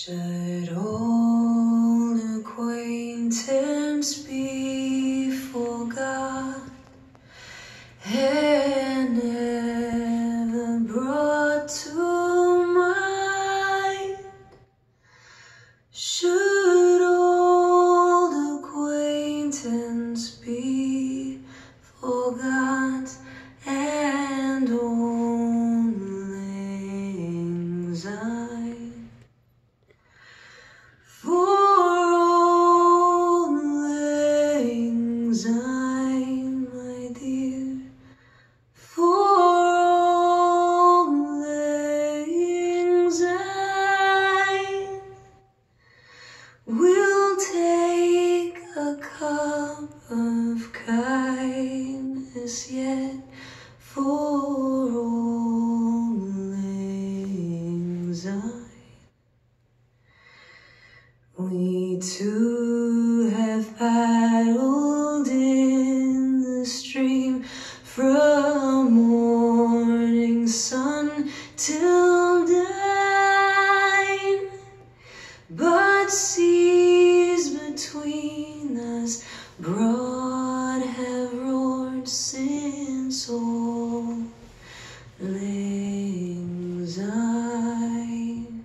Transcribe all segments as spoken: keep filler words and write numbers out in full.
Should old acquaintance be forgot and never brought to mind? Should old acquaintance be forgot and old lang syne? For old lang syne, my dear, for old lang syne, we'll take a cup of kindness yet for old lang syne. We two have paddled in the stream from morning sun till dine, but seas between us broad have roared since old lang syne.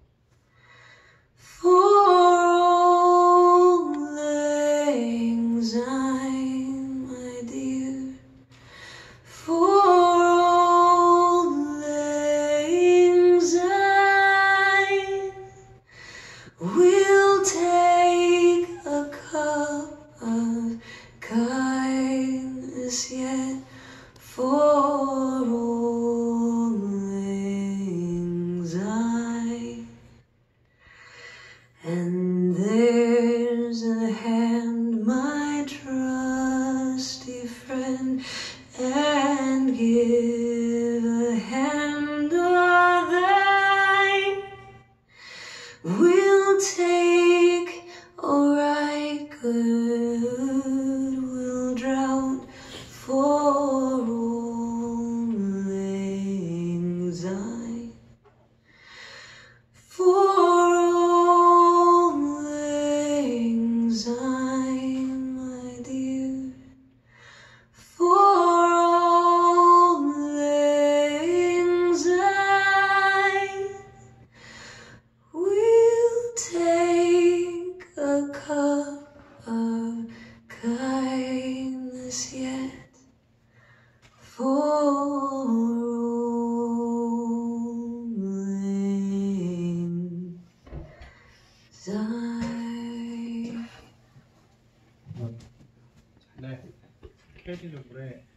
For old lang syne, my dear, for old lang syne, we'll take a cup of kindness yet for old lang syne. And there's a hand, my trusty friend, and give a hand of thine. We'll take a right good, we'll drown for old lang syne. For old lang syne, my dear, for old lang syne, we'll take a cup of kindness yet for old lang syne. 네, 캐리를 그래.